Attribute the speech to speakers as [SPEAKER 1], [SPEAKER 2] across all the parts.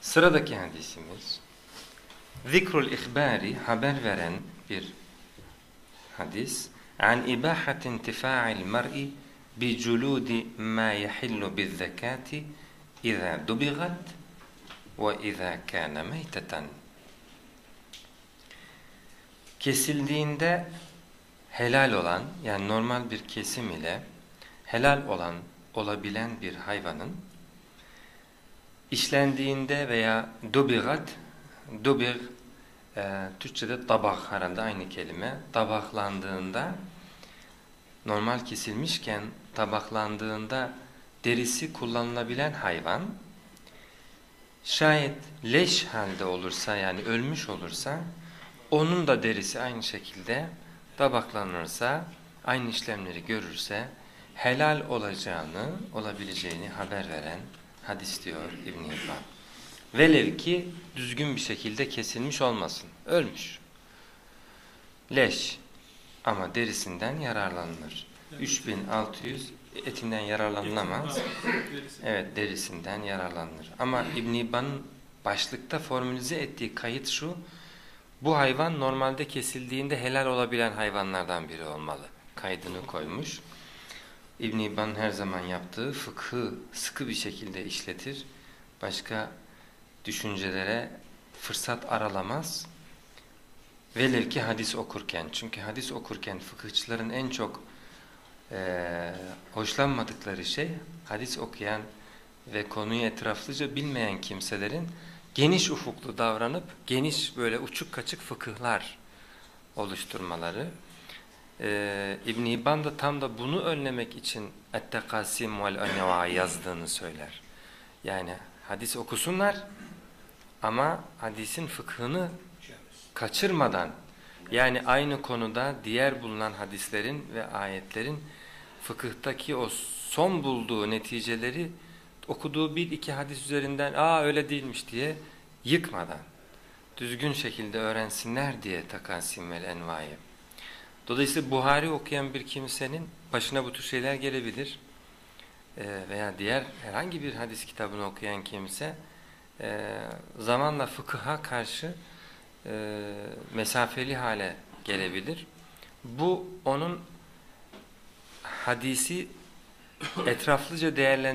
[SPEAKER 1] Sıradaki hadisimiz zikrul ihbari, haber veren bir hadis. An ibahati intifa'il mer'i bi culudi ma yahillu biz zekati iza dubigat ve iza kana meyteten. Kesildiğinde helal olan, yani normal bir kesim ile helal olan, olabilen bir hayvanın işlendiğinde veya dubigat, dubig Türkçe'de tabak, herhalde aynı kelime, tabaklandığında, normal kesilmişken tabaklandığında derisi kullanılabilen hayvan, şayet leş halde olursa, yani ölmüş olursa, onun da derisi aynı şekilde tabaklanırsa, aynı işlemleri görürse helal olacağını, olabileceğini haber veren hadis diyor İbn-i İbban. Velev ki düzgün bir şekilde kesilmiş olmasın, ölmüş. Leş ama derisinden yararlanılır. 3600 etinden yararlanılamaz. Evet, derisinden yararlanılır. Ama İbn-i İbban'ın başlıkta formülize ettiği kayıt şu: bu hayvan normalde kesildiğinde helal olabilen hayvanlardan biri olmalı. Kaydını koymuş. İbn-i İbban her zaman yaptığı fıkhı sıkı bir şekilde işletir. Başka düşüncelere fırsat aralamaz. Velev ki hadis okurken. Çünkü hadis okurken fıkıhçıların en çok hoşlanmadıkları şey, hadis okuyan ve konuyu etraflıca bilmeyen kimselerin geniş ufuklu davranıp geniş, böyle uçuk kaçık fıkıhlar oluşturmaları. İbn-i İbban da tam da bunu önlemek için Et-Tekasim vel-Enva yazdığını söyler. Yani hadis okusunlar ama hadisin fıkhını kaçırmadan, yani aynı konuda diğer bulunan hadislerin ve ayetlerin fıkıhtaki o son bulduğu neticeleri okuduğu bir iki hadis üzerinden öyle değilmiş diye yıkmadan düzgün şekilde öğrensinler diye Takasim vel Enva'yı. Dolayısıyla Buhari okuyan bir kimsenin başına bu tür şeyler gelebilir. Veya diğer herhangi bir hadis kitabını okuyan kimse zamanla fıkıha karşı mesafeli hale gelebilir. Bu onun hadisi etraflıca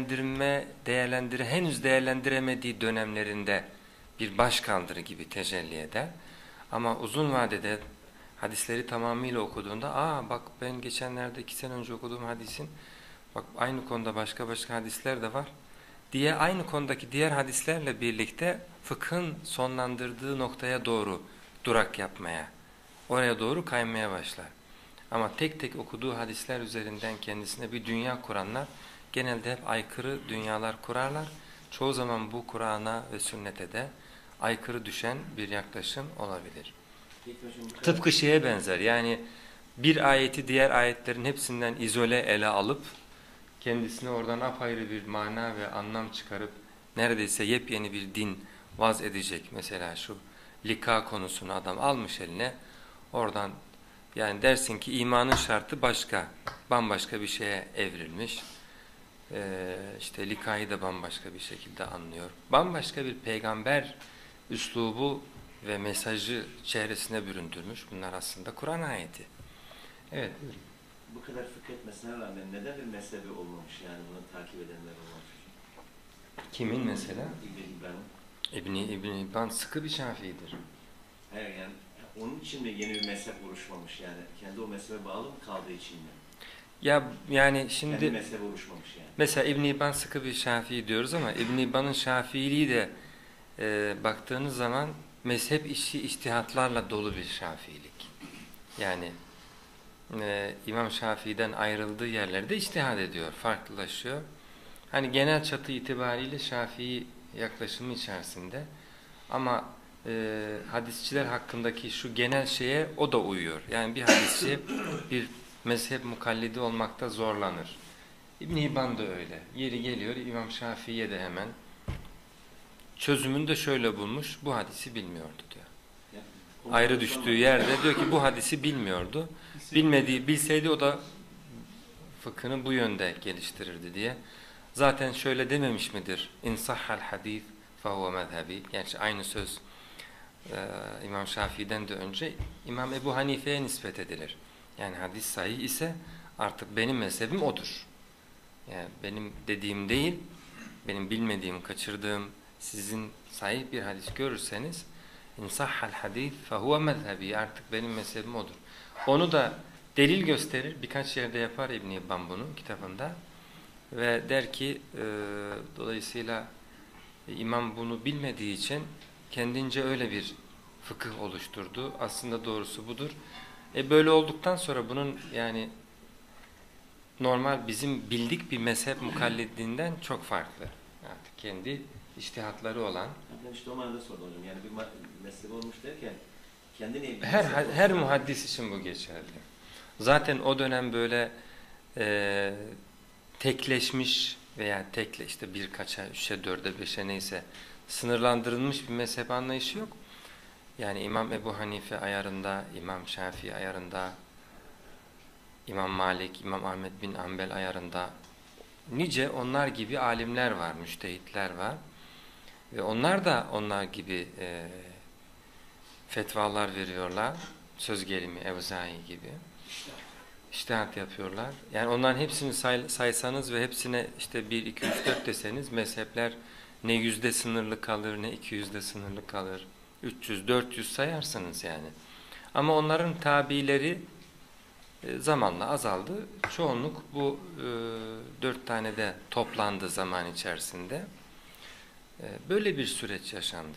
[SPEAKER 1] henüz değerlendiremediği dönemlerinde bir başkaldırı gibi tecelli eder. Ama uzun vadede hadisleri tamamıyla okuduğunda, bak ben geçenlerde 2 sene önce okuduğum hadisin, bak aynı konuda başka hadisler de var diye aynı konudaki diğer hadislerle birlikte fıkhın sonlandırdığı noktaya doğru durak yapmaya, oraya doğru kaymaya başlar. Ama tek tek okuduğu hadisler üzerinden kendisine bir dünya kuranlar genelde hep aykırı dünyalar kurarlar. Çoğu zaman bu Kur'an'a ve sünnete de aykırı düşen bir yaklaşım olabilir. Tıpkı şeye benzer, yani bir ayeti diğer ayetlerin hepsinden izole ele alıp kendisine oradan apayrı bir mana ve anlam çıkarıp neredeyse yepyeni bir din vaz edecek. Mesela şu lika konusunu adam almış eline, oradan yani dersin ki imanın şartı başka, bambaşka bir şeye evrilmiş. İşte likayı da bambaşka bir şekilde anlıyor. Bambaşka bir peygamber üslubu ve mesajı çehresine büründürmüş. Bunlar aslında Kur'an ayeti. Evet.
[SPEAKER 2] Bu kadar fıkh etmesine rağmen neden bir mezhebi olmamış, yani bunu takip edenler olmamış?
[SPEAKER 1] Kimin mesela?
[SPEAKER 2] İbn-i
[SPEAKER 1] İbn-i İbban sıkı bir Şafii'dir.
[SPEAKER 2] Hayır, yani onun için mi yeni bir mezhep oluşmamış, yani kendi o mezhebe bağlı mı kaldığı için mi?
[SPEAKER 1] Ya yani şimdi
[SPEAKER 2] kendi mezhebe oluşmamış yani.
[SPEAKER 1] Mesela İbn-i İbban sıkı bir Şafii diyoruz ama İbn-i İbban'ın Şafiiliği de baktığınız zaman mezhep işi içtihatlarla dolu bir Şafiilik. Yani İmam Şafii'den ayrıldığı yerlerde içtihat ediyor, farklılaşıyor. Hani genel çatı itibariyle Şafii yaklaşımı içerisinde, ama hadisçiler hakkındaki şu genel şeye o da uyuyor. Yani bir hadisçi bir mezhep mukallidi olmakta zorlanır. İbn-i İbban da öyle. Yeri geliyor İmam Şafii'ye de hemen çözümünü de şöyle bulmuş: bu hadisi bilmiyordu diyor. Ayrı düştüğü yerde diyor ki bu hadisi bilmiyordu. Bilseydi o da fıkhını bu yönde geliştirirdi diye. Zaten şöyle dememiş midir? İn sahhal hadis فَهُوَ مَذْهَبِي. Gerçi aynı söz İmam Şafii'den de önce İmam Ebu Hanife'ye nispet edilir. Yani hadis sahih ise artık benim mezhebim odur. Yani benim dediğim değil, benim bilmediğim, kaçırdığım, sizin sahih bir hadis görürseniz اِنْ صَحَّ الْحَدِيث فَهُوَ مَذْهَبِي. Artık benim mezhebim odur. Onu da delil gösterir. Birkaç yerde yapar İbn-i İbban bunu kitabında. Ve der ki dolayısıyla imam bunu bilmediği için kendince öyle bir fıkıh oluşturdu. Aslında doğrusu budur. Böyle olduktan sonra bunun yani normal bizim bildik bir mezhep mukallidinden çok farklı. Artık kendi içtihatları olan.
[SPEAKER 2] Ben işte o manada sordum hocam. Yani bir mesele olmuş derken kendine ilgili
[SPEAKER 1] her muhaddis için bu geçerli. Zaten o dönem böyle tekleşmiş veya işte birkaça, üçe, dörde, beşe neyse sınırlandırılmış bir mezhep anlayışı yok. Yani İmam Ebu Hanife ayarında, İmam Şafii ayarında, İmam Malik, İmam Ahmed bin Hanbel ayarında nice onlar gibi alimler var, müştehitler var. Ve onlar da onlar gibi fetvalar veriyorlar. Söz gelimi, Evzai gibi. İçtihat yapıyorlar. Yani onların hepsini saysanız ve hepsine işte 1, 2, 3, 4 deseniz mezhepler ne yüzde sınırlı kalır, ne 200'de sınırlı kalır. 300, 400 sayarsınız yani. Ama onların tabileri zamanla azaldı. Çoğunluk bu 4 tane de toplandı zaman içerisinde. Böyle bir süreç yaşandı.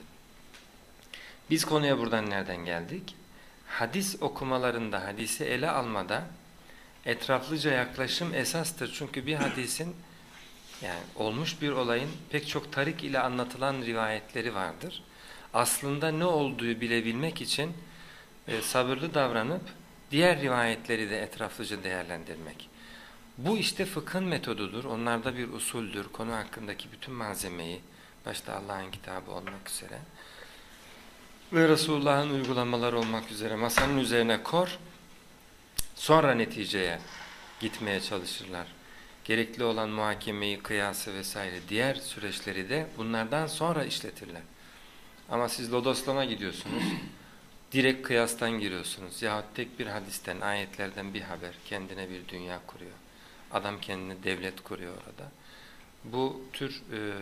[SPEAKER 1] Biz konuya buradan nereden geldik? Hadis okumalarında, hadisi ele almada etraflıca yaklaşım esastır. Çünkü bir hadisin yani olmuş bir olayın pek çok tarik ile anlatılan rivayetleri vardır. Aslında ne olduğu bilebilmek için sabırlı davranıp diğer rivayetleri de etraflıca değerlendirmek. Bu işte fıkhın metodudur. Onlarda bir usuldür. Konu hakkındaki bütün malzemeyi başta Allah'ın kitabı olmak üzere ve Resulullah'ın uygulamaları olmak üzere masanın üzerine kor, sonra neticeye gitmeye çalışırlar. Gerekli olan muhakemeyi, kıyası vesaire diğer süreçleri de bunlardan sonra işletirler. Ama siz lodoslama gidiyorsunuz, direkt kıyastan giriyorsunuz. Yahut tek bir hadisten, ayetlerden bir haber, kendine bir dünya kuruyor. Adam kendine devlet kuruyor orada. Bu tür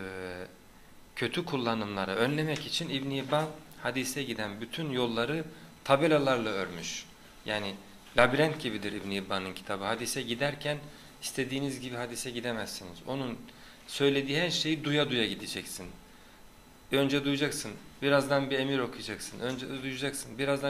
[SPEAKER 1] kötü kullanımları önlemek için İbn-i İbban hadise giden bütün yolları tabelalarla örmüş. Yani labirent gibidir İbn-i İbban'ın kitabı. Hadise giderken istediğiniz gibi hadise gidemezsiniz. Onun söylediği her şeyi duya duya gideceksin. Önce duyacaksın, birazdan bir emir okuyacaksın. Önce duyacaksın, birazdan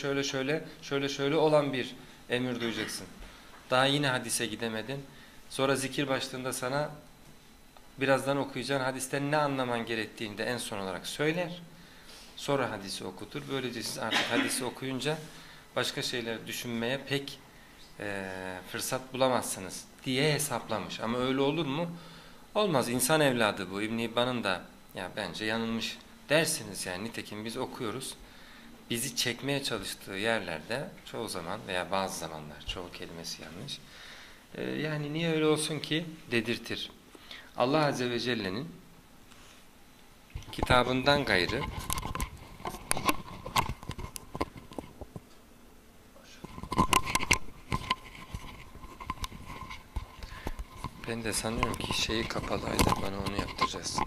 [SPEAKER 1] şöyle olan bir emir duyacaksın. Daha yine hadise gidemedin. Sonra zikir başlığında sana birazdan okuyacağın hadisten ne anlaman gerektiğini de en son olarak söyler. Sonra hadisi okutur. Böylece siz artık hadisi okuyunca başka şeyler düşünmeye pek fırsat bulamazsınız diye hesaplamış. Ama öyle olur mu? Olmaz. İnsan evladı bu. İbn-i İbban'ın da ya bence yanılmış dersiniz yani. Nitekim biz okuyoruz. Bizi çekmeye çalıştığı yerlerde çoğu zaman veya bazı zamanlar, çoğu kelimesi yanlış. Yani niye öyle olsun ki dedirtir. Allah Azze ve Celle'nin kitabından gayrı ben de sanıyorum ki şeyi kapalıydı. Bana onu yaptıracağız.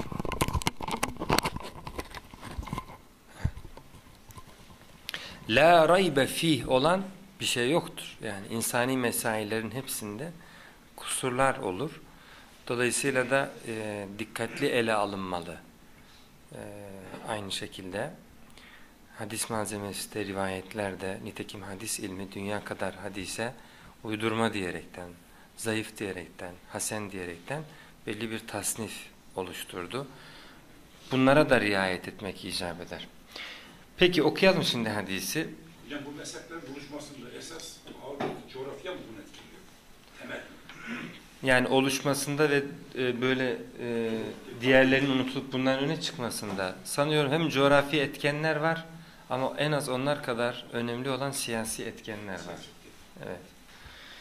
[SPEAKER 1] La raybe fih olan bir şey yoktur. Yani insani mesaillerin hepsinde kusurlar olur. Dolayısıyla da dikkatli ele alınmalı. Aynı şekilde hadis malzemesi de rivayetlerde nitekim hadis ilmi dünya kadar hadise uydurma diyerekten, zayıf diyerekten, hasen diyerekten belli bir tasnif oluşturdu. Bunlara da riayet etmek icap eder. Peki okuyalım şimdi hadisi.
[SPEAKER 3] Hocam bu mezhepler buluşmasında esas ağırlıklı coğrafya mı bunu etkiliyor? Temel.
[SPEAKER 1] Yani oluşmasında ve böyle diğerlerinin unutulup bundan öne çıkmasında sanıyorum hem coğrafi etkenler var ama en az onlar kadar önemli olan siyasi etkenler var. Evet.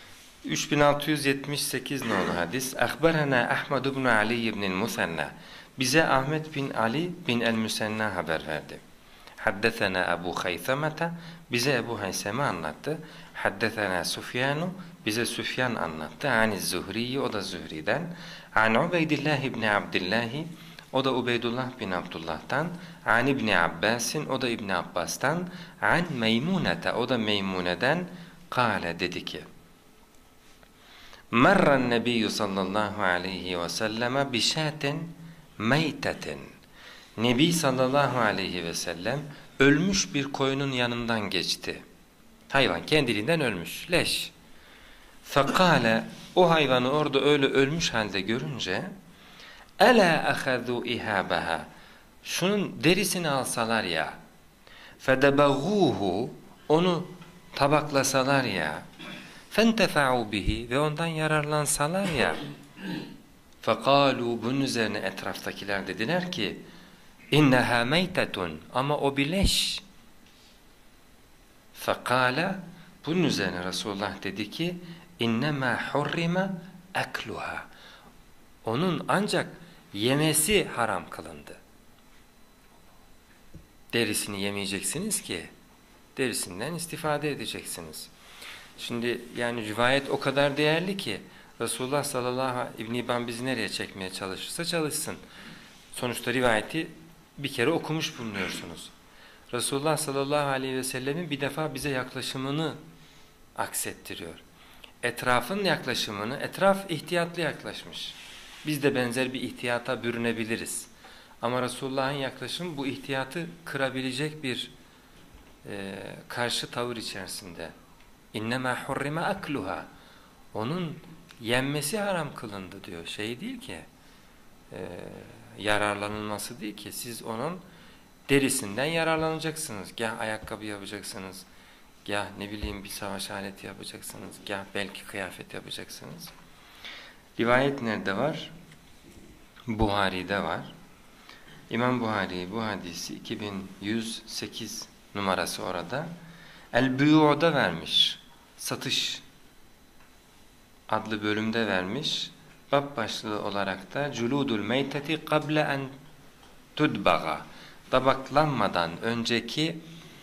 [SPEAKER 1] 3678 nolu hadis. Ahbarana Ahmed ibn Ali ibn Musanna Bize Ahmet bin Ali bin el-Müsenna haber verdi. Haddesena Ebu Haysemete, bize Ebu Hayseme anlattı. Haddesena Süfyanu, bize Süfyan anlattı. Aniz Zuhri'yi, o da Zuhri'den. An Ubeydillah ibn Abdillahi, o da Ubeydullah bin Abdullah'tan. An İbni Abbas'in, o da İbni Abbas'tan. An Meymunete, o da Meymune'den. Kale, dedi ki, Merren nebiyyü sallallahu aleyhi ve selleme bişaten meyteten. Nebi sallallahu aleyhi ve sellem ölmüş bir koyunun yanından geçti. Hayvan kendiliğinden ölmüş, leş. Fekale, o hayvanı orada öyle ölmüş halde görünce, Ela ahadu ihabaha, şunun derisini alsalar ya, fedebeguhu, onu tabaklasalar ya, fentefa'u bihi, ve ondan yararlansalar ya. Fekalu, bunun üzerine etraftakiler dediler ki, İnneha meytetun, ama o bir leş. Fekale, bunun üzerine Resulullah dedi ki, İnnemâ hurrime ekluha, onun ancak yemesi haram kılındı. Derisini yemeyeceksiniz ki, derisinden istifade edeceksiniz. Şimdi yani rivayet o kadar değerli ki, Resulullah sallallahu aleyhi ve sellem, İbn-i İbban bizi nereye çekmeye çalışırsa çalışsın. Sonuçta rivayeti bir kere okumuş bulunuyorsunuz. Resulullah sallallahu aleyhi ve sellemin bir defa bize yaklaşımını aksettiriyor. Etrafın yaklaşımını, etraf ihtiyatlı yaklaşmış. Biz de benzer bir ihtiyata bürünebiliriz. Ama Resulullah'ın yaklaşımı bu ihtiyatı kırabilecek bir karşı tavır içerisinde. İnnemâ hurrime akluha, onun yenmesi haram kılındı diyor. Şey değil ki, yararlanılması değil ki, siz onun derisinden yararlanacaksınız. Gah ayakkabı yapacaksınız, gah ne bileyim bir savaş aleti yapacaksınız, gah belki kıyafet yapacaksınız. Rivayet nerede var? Buhari'de var. İmam Buhari bu hadisi 2108 numarası orada. El-Büyu'da vermiş. Satış adlı bölümde vermiş. Bab başlığı olarak da Culudul meyteti kable en tudbaga, tabaklanmadan önceki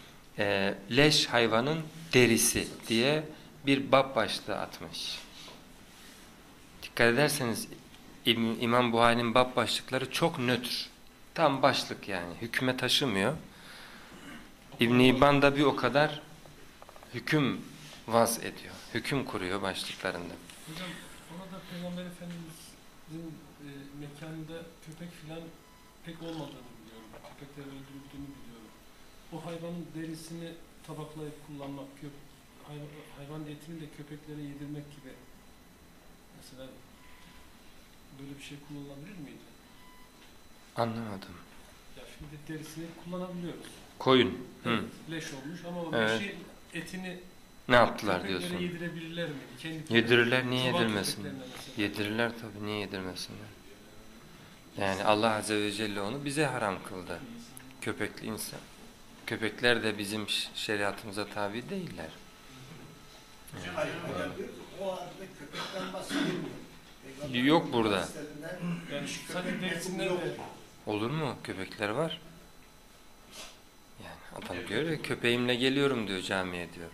[SPEAKER 1] leş hayvanın derisi diye bir bab başlığı atmış. Dikkat ederseniz İmam Buhari'nin bab başlıkları çok nötr. Tam başlık yani. Hükme taşımıyor. İbn-i İbban da bir o kadar hüküm vaz ediyor. Hüküm kuruyor başlıklarında.
[SPEAKER 4] Hocam orada Peygamber Efendimiz'in mekanında köpek filan pek olmadığını biliyorum. Köpekleri öldürüldüğünü biliyorum. O hayvanın derisini tabaklayıp kullanmak, hayvan etini de köpeklere yedirmek gibi mesela böyle bir şey kullanılabilir miydi?
[SPEAKER 1] Anlamadım.
[SPEAKER 4] Ya şimdi derisini kullanabiliyoruz.
[SPEAKER 1] Koyun.
[SPEAKER 4] Evet, leş olmuş ama o
[SPEAKER 1] Evet.
[SPEAKER 4] leşi etini
[SPEAKER 1] Ne yaptılar
[SPEAKER 4] köpeklere
[SPEAKER 1] diyorsun?
[SPEAKER 4] yedirebilirler miydi? Kendi
[SPEAKER 1] Yedirirler, niye
[SPEAKER 4] çoban
[SPEAKER 1] yedirmesin?
[SPEAKER 4] köpeklerine mesela.
[SPEAKER 1] Yedirirler tabii, niye yedirmesinler? Yani Allah Azze ve Celle onu bize haram kıldı. Köpekli insan. Köpekler de bizim şeriatımıza tabi değiller.
[SPEAKER 5] Hayır, hocam diyor ki o arada köpekten bahsedilmiyor. Peygamber
[SPEAKER 1] Yok burada.
[SPEAKER 5] hadislerinden
[SPEAKER 4] Yani
[SPEAKER 5] köpek
[SPEAKER 4] sadece derisinden
[SPEAKER 5] yok.
[SPEAKER 4] de
[SPEAKER 1] Olur mu? Köpekler var. Yani adam diyor ya, köpeğimle geliyorum diyor, camiye diyor.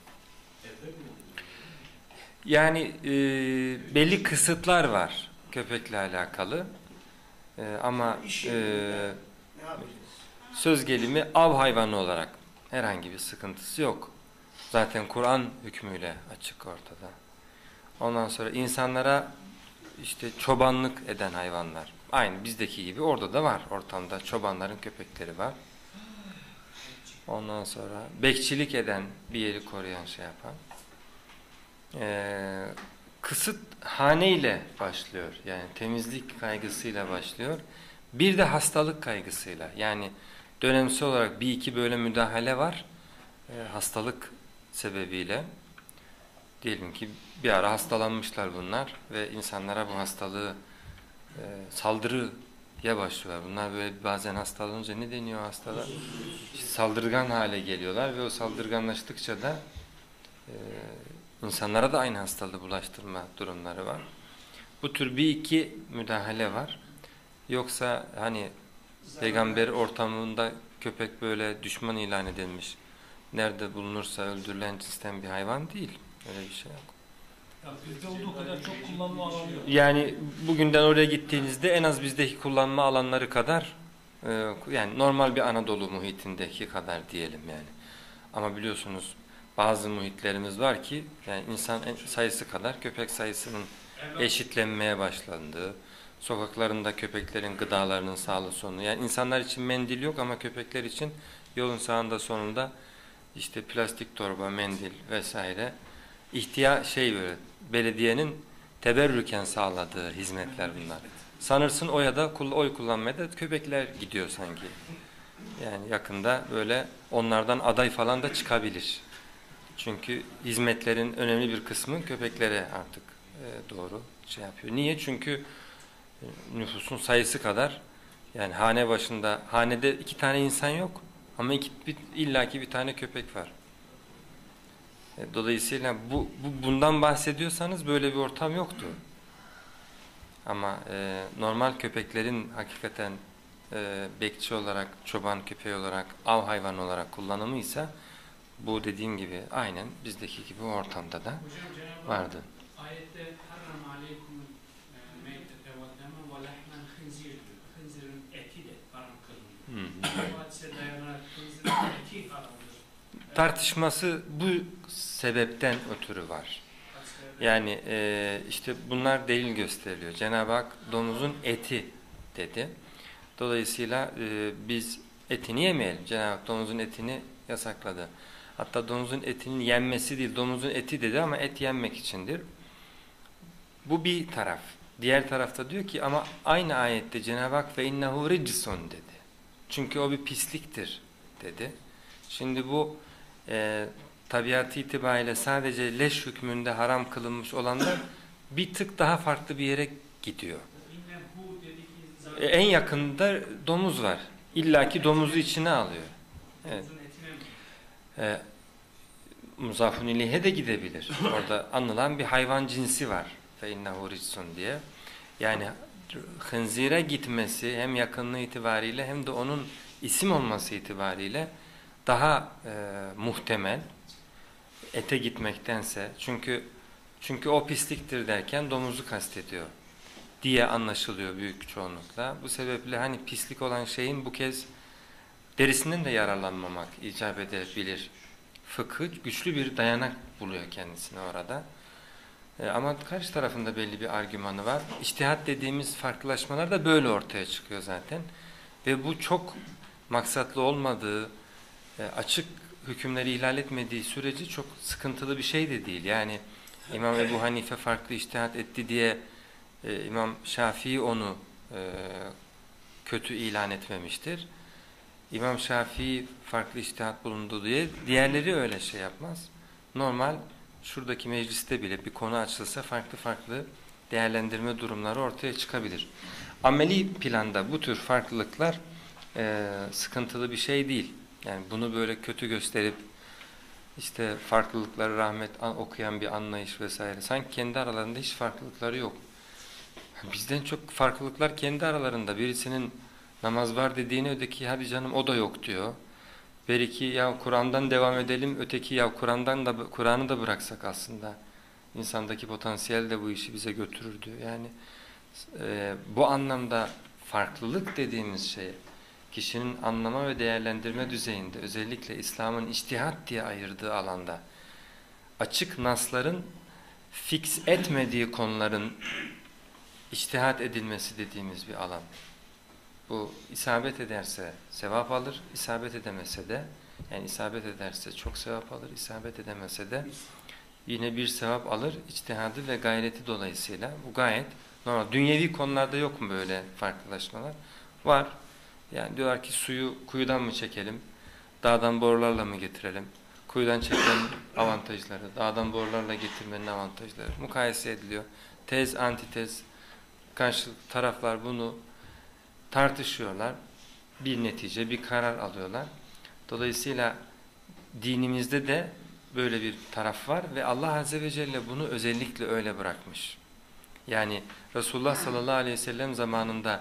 [SPEAKER 1] Yani belli kısıtlar var köpekle alakalı. Ama
[SPEAKER 5] Ne yapacağız?
[SPEAKER 1] söz gelimi av hayvanı olarak herhangi bir sıkıntısı yok. Zaten Kur'an hükmüyle açık ortada. Ondan sonra insanlara işte çobanlık eden hayvanlar. Aynı bizdeki gibi orada da var. Ortamda çobanların köpekleri var. Ondan sonra bekçilik eden, bir yeri koruyan, şey yapan. Kısıt haneyle başlıyor. Yani temizlik kaygısıyla başlıyor. Bir de hastalık kaygısıyla. Yani dönemsel olarak bir iki böyle müdahale var. Hastalık sebebiyle. Diyelim ki bir ara hastalanmışlar bunlar ve insanlara bu hastalığı saldırıya başlıyorlar. Bunlar böyle bazen hastalanınca ne deniyor hastalar? İşte saldırgan hale geliyorlar ve o saldırganlaştıkça da insanlara da aynı hastalığı bulaştırma durumları var. Bu tür bir iki müdahale var. Yoksa hani peygamber ortamında köpek böyle düşman ilan edilmiş, nerede bulunursa öldürülen cinsten bir hayvan değil. Öyle bir şey yok.
[SPEAKER 4] Yani bizde olduğu kadar çok kullanma alanı yok.
[SPEAKER 1] Yani bugünden oraya gittiğinizde en az bizdeki kullanma alanları kadar, yani normal bir Anadolu muhitindeki kadar diyelim yani. Ama biliyorsunuz bazı muhitlerimiz var ki yani insan sayısı kadar köpek sayısının eşitlenmeye başlandığı, sokaklarında köpeklerin gıdalarının sağlı sonu. Yani insanlar için mendil yok ama köpekler için yolun sağında sonunda işte plastik torba, mendil vesaire böyle belediyenin teberrüken sağladığı hizmetler bunlar. Sanırsın oya da oy kullanmaya da köpekler gidiyor sanki. Yani yakında böyle onlardan aday falan da çıkabilir. Çünkü hizmetlerin önemli bir kısmı köpeklere artık doğru şey yapıyor. Niye? Çünkü nüfusun sayısı kadar, yani hane başında, hanede 2 tane insan yok ama illaki bir tane köpek var. Dolayısıyla bundan bahsediyorsanız böyle bir ortam yoktu. Ama normal köpeklerin hakikaten bekçi olarak, çoban köpeği olarak, av hayvanı olarak kullanımıysa bu dediğim gibi aynen bizdeki gibi ortamda da vardı.
[SPEAKER 6] Ayette harram aleykumul meytete ve deme ve lehmen hınzir diyor. Hınzirin eti de haram kılınıyor. Bu hadise dayanarak hınzirin eti haramdır.
[SPEAKER 1] Tartışması bu sebepten ötürü var. Yani işte bunlar delil gösteriliyor. Cenab-ı Hak domuzun eti dedi. Dolayısıyla biz etini yemeyelim. Cenab-ı Hak domuzun etini yasakladı. Hatta domuzun etinin yenmesi değil, domuzun eti dedi ama et yenmek içindir. Bu bir taraf. Diğer tarafta diyor ki ama aynı ayette Cenab-ı Hak ve innehu ricsun dedi. Çünkü o bir pisliktir dedi. Şimdi bu tabiatı itibariyle sadece leş hükmünde haram kılınmış olanlar bir tık daha farklı bir yere gidiyor. En yakında domuz var. İlla ki domuzu içine alıyor. Evet. Muzafun ileyhe de gidebilir. Orada anılan bir hayvan cinsi var. Fe innehu ricsun diye. Yani hınzire gitmesi hem yakınlığı itibariyle hem de onun isim olması itibariyle daha muhtemel ete gitmektense, çünkü o pisliktir derken domuzu kastediyor diye anlaşılıyor büyük çoğunlukla. Bu sebeple hani pislik olan şeyin bu kez derisinden de yararlanmamak icap edebilir. Fıkıh güçlü bir dayanak buluyor kendisine orada. Ama karşı tarafında belli bir argümanı var. İçtihat dediğimiz farklılaşmalar da böyle ortaya çıkıyor zaten. Ve bu çok maksatlı olmadığı, açık hükümleri ihlal etmediği sürece çok sıkıntılı bir şey de değil. Yani İmam Ebu Hanife farklı içtihat etti diye İmam Şafii onu kötü ilan etmemiştir. İmam Şafii farklı içtihat bulundu diye diğerleri öyle şey yapmaz. Normal şuradaki mecliste bile bir konu açılsa farklı farklı değerlendirme durumları ortaya çıkabilir. Ameli planda bu tür farklılıklar sıkıntılı bir şey değil. Yani bunu böyle kötü gösterip işte farklılıkları rahmet okuyan bir anlayış vesaire. Sanki kendi aralarında hiç farklılıkları yok. Bizden çok farklılıklar kendi aralarında. Birisinin namaz var dediğine öteki hadi canım o da yok diyor. Belki ya Kur'an'dan devam edelim, öteki ya Kur'an'ı da bıraksak aslında insandaki potansiyel de bu işi bize götürür diyor. Yani bu anlamda farklılık dediğimiz şey kişinin anlama ve değerlendirme düzeyinde, özellikle İslam'ın içtihat diye ayırdığı alanda açık nasların fix etmediği konuların içtihat edilmesi dediğimiz bir alan. Bu isabet ederse sevap alır, isabet edemese de, yani isabet ederse çok sevap alır, isabet edemese de yine bir sevap alır içtihadı ve gayreti dolayısıyla. Bu gayet normal. Dünyevi konularda yok mu böyle farklılaşmalar? Var. Yani diyorlar ki suyu kuyudan mı çekelim, dağdan borularla mı getirelim? Kuyudan çekmenin avantajları, dağdan borularla getirmenin avantajları mukayese ediliyor. Tez, antitez, karşı taraflar bunu tartışıyorlar. Bir netice, bir karar alıyorlar. Dolayısıyla dinimizde de böyle bir taraf var ve Allah Azze ve Celle bunu özellikle öyle bırakmış. Yani Resulullah sallallahu aleyhi ve sellem zamanında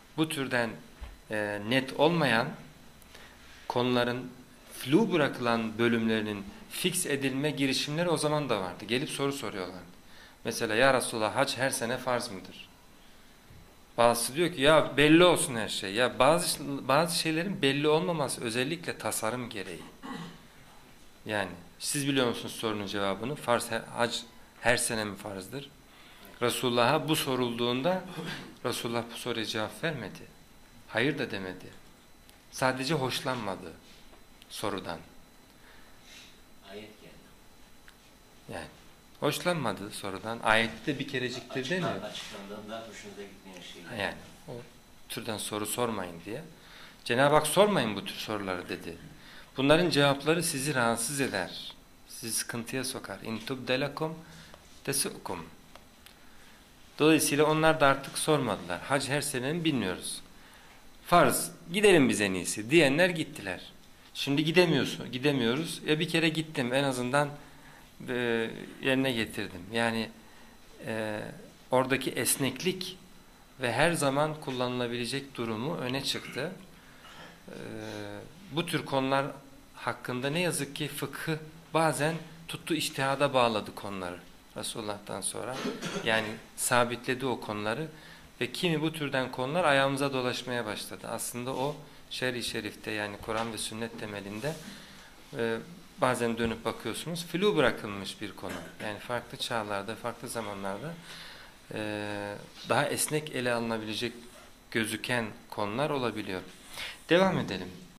[SPEAKER 1] bu türden net olmayan konuların flu bırakılan bölümlerinin fix edilme girişimleri o zaman da vardı. Gelip soru soruyorlardı. Mesela ya Resulallah hac her sene farz mıdır? Bazısı diyor ki ya belli olsun her şey. Ya bazı şeylerin belli olmaması özellikle tasarım gereği. Yani siz biliyor musunuz sorunun cevabını? Hac her sene mi farzdır? Resulullah'a bu sorulduğunda Resulullah bu soruya cevap vermedi. Hayır da demedi. Sadece hoşlanmadı sorudan.
[SPEAKER 2] Ayet geldi.
[SPEAKER 1] Yani hoşlanmadı sorudan. Ayette de bir kereciktir demiyor.
[SPEAKER 2] Açıklandığında hoşunuza gitmeyen şey.
[SPEAKER 1] Yani o türden soru sormayın diye. Cenab-ı Hak sormayın bu tür soruları dedi. Bunların cevapları sizi rahatsız eder. Sizi sıkıntıya sokar. İn tubdelakum tesukum. Dolayısıyla onlar da artık sormadılar. Hac her sene mi bilmiyoruz. Farz, gidelim biz en iyisi diyenler gittiler. Şimdi gidemiyoruz. Bir kere gittim en azından yerine getirdim. Yani oradaki esneklik ve her zaman kullanılabilecek durumu öne çıktı. Bu tür konular hakkında ne yazık ki fıkhı bazen tuttu içtihada bağladı konuları Resulullah'tan sonra. Yani sabitledi o konuları ve kimi bu türden konular ayağımıza dolaşmaya başladı. Aslında o şer'i şerifte yani Kur'an ve sünnet temelinde bazen dönüp bakıyorsunuz flu bırakılmış bir konu. Yani farklı çağlarda, farklı zamanlarda daha esnek ele alınabilecek gözüken konular olabiliyor. Devam edelim.